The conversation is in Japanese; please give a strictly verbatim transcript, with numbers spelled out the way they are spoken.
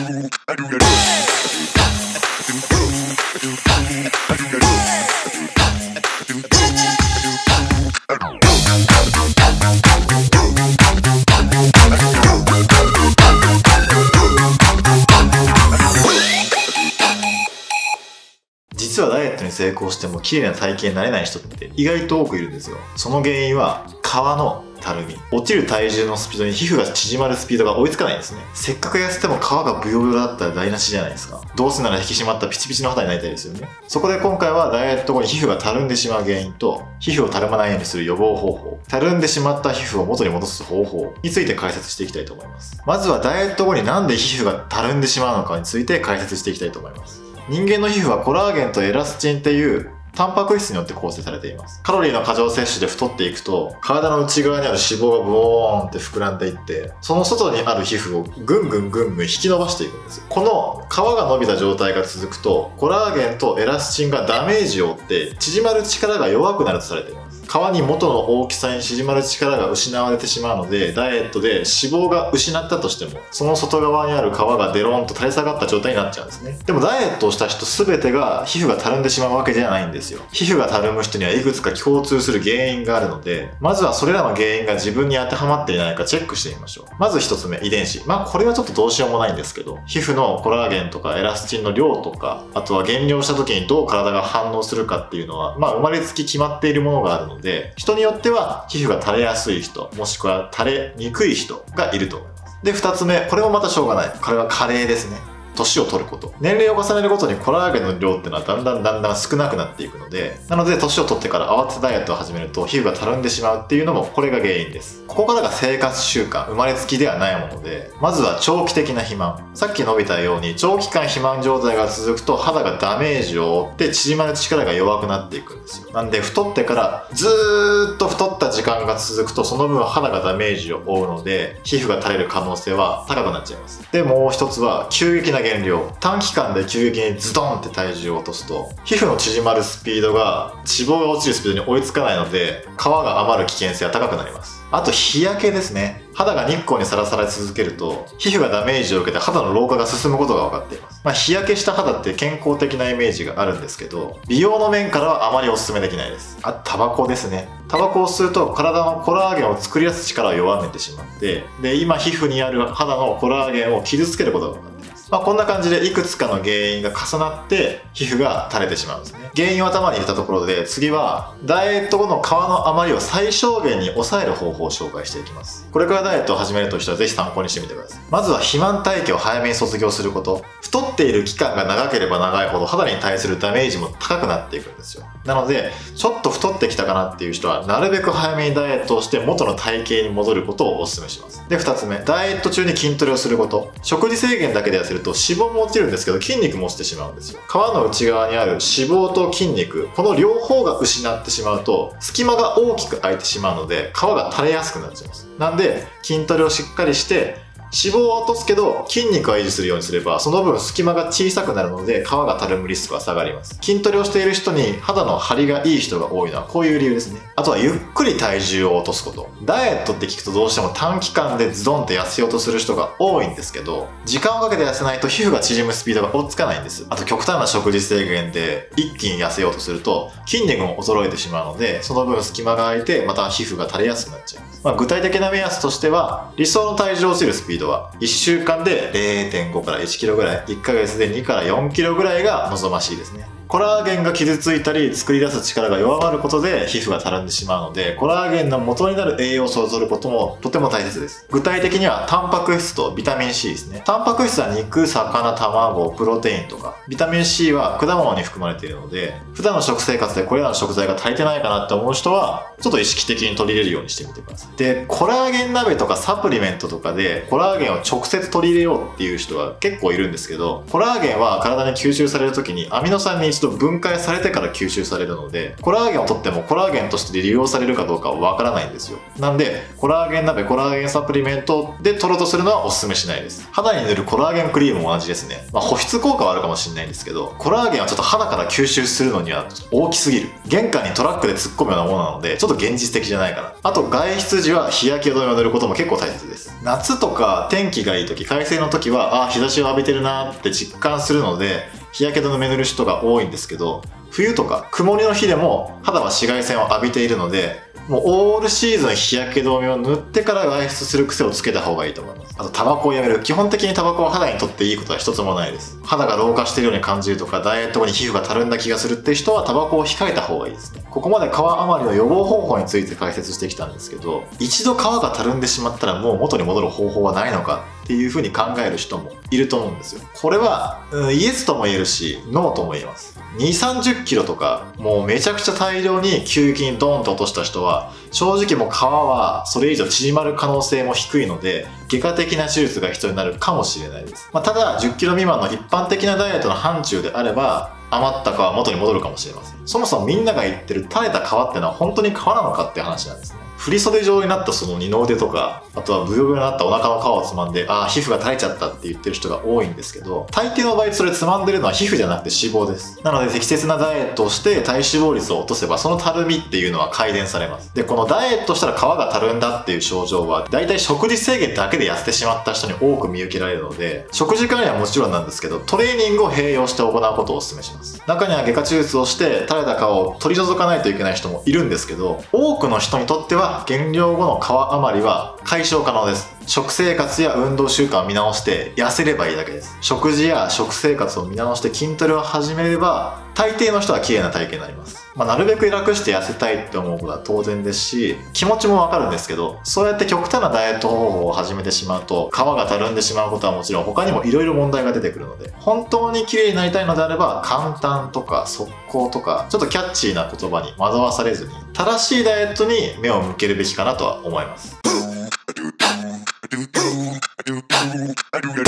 実はダイエットに成功しても綺麗な体型になれない人って意外と多くいるんですよ。その原因は皮のたるみ。落ちる体重のスピードに皮膚が縮まるスピードが追いつかないんですね。せっかく痩せても皮がブヨブヨだったら台無しじゃないですか。どうせなら引き締まったピチピチの肌になりたいですよね。そこで今回はダイエット後に皮膚がたるんでしまう原因と、皮膚をたるまないようにする予防方法、たるんでしまった皮膚を元に戻す方法について解説していきたいと思います。まずはダイエット後になんで皮膚がたるんでしまうのかについて解説していきたいと思います。人間の皮膚はコラーゲンとエラスチンっていうタンパク質によって構成されています。カロリーの過剰摂取で太っていくと、体の内側にある脂肪がボーンって膨らんでいって、その外にある皮膚をぐんぐんぐんぐん引き伸ばしていくんですよ。この皮が伸びた状態が続くと、コラーゲンとエラスチンがダメージを負って縮まる力が弱くなるとされています。皮に元の大きさに縮まる力が失われてしまうので、ダイエットで脂肪が失ったとしても、その外側にある皮がデロンと垂れ下がった状態になっちゃうんですね。でもダイエットをした人全てが皮膚がたるんでしまうわけじゃないんですよ。皮膚がたるむ人にはいくつか共通する原因があるので、まずはそれらの原因が自分に当てはまっていないかチェックしてみましょう。まず一つ目、遺伝子。まあこれはちょっとどうしようもないんですけど、皮膚のコラーゲンとかエラスチンの量とか、あとは減量した時にどう体が反応するかっていうのは、まあ生まれつき決まっているものがあるので、人によっては皮膚が垂れやすい人、もしくは垂れにくい人がいると思います。で、二つ目、これもまたしょうがない。これは加齢ですね。年を取ること。年齢を重ねるごとにコラーゲンの量っていうのはだんだんだんだん少なくなっていくので、なので年を取ってから慌ててダイエットを始めると皮膚がたるんでしまうっていうのもこれが原因です。ここからが生活習慣、生まれつきではないもので、まずは長期的な肥満。さっき述べたように長期間肥満状態が続くと肌がダメージを負って縮まる力が弱くなっていくんですよ。なんで太ってからずーっと太った時間が続くとその分肌がダメージを負うので皮膚が垂れる可能性は高くなっちゃいます。で、もう一つは急激な減量。短期間で急激にズドンって体重を落とすと皮膚の縮まるスピードが脂肪が落ちるスピードに追いつかないので皮が余る危険性が高くなります。あと日焼けですね。肌が日光にさらされ続けると皮膚がダメージを受けて肌の老化が進むことが分かっています。まあ、日焼けした肌って健康的なイメージがあるんですけど、美容の面からはあまりお勧めできないです。あとタバコですね。タバコを吸うと体のコラーゲンを作り出す力を弱めてしまって、で今皮膚にある肌のコラーゲンを傷つけることが分かっています。まあこんな感じでいくつかの原因が重なって皮膚が垂れてしまうんですね。原因を頭に入れたところで、次はダイエット後の皮の余りを最小限に抑える方法を紹介していきます。これからダイエットを始めるという人はぜひ参考にしてみてください。まずは肥満体型を早めに卒業すること。太っている期間が長ければ長いほど肌に対するダメージも高くなっていくんですよ。なのでちょっと太ってきたかなっていう人はなるべく早めにダイエットをして元の体型に戻ることをお勧めします。で、ふたつめ、ダイエット中に筋トレをすること。食事制限だけで痩せると脂肪も落ちるんですけど筋肉も落ちてしまうんですよ。皮の内側にある脂肪と筋肉、この両方が失ってしまうと隙間が大きく空いてしまうので皮が垂れやすくなっちゃいます。なんで筋トレをしっかりして脂肪を落とすけど筋肉は維持するようにすればその分隙間が小さくなるので皮がたるむリスクは下がります。筋トレをしている人に肌の張りがいい人が多いのはこういう理由ですね。あとはゆっくり体重を落とすこと。ダイエットって聞くとどうしても短期間でズドンって痩せようとする人が多いんですけど、時間をかけて痩せないと皮膚が縮むスピードが追いつかないんです。あと極端な食事制限で一気に痩せようとすると筋肉も衰えてしまうのでその分隙間が空いてまた皮膚が垂れやすくなっちゃいます。まあ、具体的な目安としては理想の体重落ちるスピードはいっしゅうかんで れいてんご からいちキロぐらい、いっかげつでにからよんキロぐらいが望ましいですね。コラーゲンが傷ついたり作り出す力が弱まることで皮膚がたるんでしまうので、コラーゲンの元になる栄養素を摂ることもとても大切です。具体的にはタンパク質とビタミン C ですね。タンパク質は肉、魚、卵、プロテインとか、ビタミン C は果物に含まれているので、普段の食生活でこれらの食材が足りてないかなって思う人はちょっと意識的に取り入れるようにしてみてください。で、コラーゲン鍋とかサプリメントとかでコラーゲンを直接取り入れようっていう人は結構いるんですけど、コラーゲンは体に吸収される時にアミノ酸に一度一度分解されてから吸収されるので、コラーゲンを取ってもコラーゲンとして利用されるかどうかはわからないんですよ。なんでコラーゲン鍋、コラーゲンサプリメントで取ろうとするのはお勧めしないです。肌に塗るコラーゲンクリームも同じですね。まあ、保湿効果はあるかもしれないんですけど、コラーゲンはちょっと肌から吸収するのには大きすぎる。玄関にトラックで突っ込むようなものなのでちょっと現実的じゃないかな。あと外出時は日焼け止めを塗ることも結構大切です。夏とか天気がいい時、快晴の時はあ日差しを浴びてるなって実感するので日焼け止め塗る人が多いんですけど、冬とか曇りの日でも肌は紫外線を浴びているので、もうオールシーズン日焼け止めを塗ってから外出する癖をつけた方がいいと思います。あとタバコをやめる。基本的にタバコは肌にとっていいことは一つもないです。肌が老化しているように感じるとか、ダイエット後に皮膚がたるんだ気がするっていう人はタバコを控えた方がいいですね。ここまで皮余りの予防方法について解説してきたんですけど、一度皮がたるんでしまったらもう元に戻る方法はないのかっていう風に考える人もいると思うんですよ。これは、うん、イエスとも言えるしノーとも言えます。にじゅう、さんじゅっキロとかもうめちゃくちゃ大量に急激にドーンと落とした人は正直もう皮はそれ以上縮まる可能性も低いので外科的な手術が必要になるかもしれないです。まあ、ただじゅっキロ未満の一般的なダイエットの範疇であれば余った皮は元に戻るかもしれません。そもそもみんなが言ってる垂れた皮ってのは本当に皮なのかっていう話なんですね。振袖状になったその二の腕とか、あとはブヨブヨになったお腹の皮をつまんで、ああ皮膚が垂れちゃったって言ってる人が多いんですけど、大抵の場合それつまんでるのは皮膚じゃなくて脂肪です。なので適切なダイエットをして体脂肪率を落とせばそのたるみっていうのは改善されます。でこのダイエットしたら皮がたるんだっていう症状はだいたい食事制限だけで痩せてしまった人に多く見受けられるので、食事管理はもちろんなんですけどトレーニングを併用して行うことをお勧めします。中には外科手術をして垂れた皮を取り除かないといけない人もいるんですけど、多くの人にとっては減量後の皮余りは解消可能です。食生活や運動習慣を見直して痩せればいいだけです。食事や食生活を見直して筋トレを始めれば大抵の人は綺麗な体型になります。まあ、なるべく楽して痩せたいって思うことは当然ですし気持ちもわかるんですけど、そうやって極端なダイエット方法を始めてしまうと皮がたるんでしまうことはもちろん他にも色々問題が出てくるので、本当に綺麗になりたいのであれば簡単とか速攻とかちょっとキャッチーな言葉に惑わされずに正しいダイエットに目を向けるべきかなとは思います。